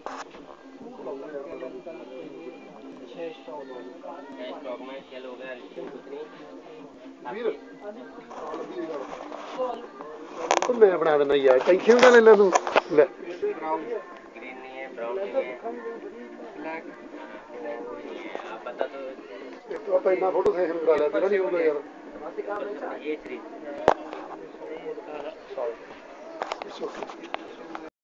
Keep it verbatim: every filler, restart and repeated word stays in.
Stock में cell हो गया कितनी मैं बना देना यार टेंशन ना लेना तू ले ग्रीन नहीं है ब्राउन नहीं है ब्लैक आप बता दो तो आप इतना फोटो सेशन करा लिया तेरा नहीं होगा यार ये थ्री It's okay.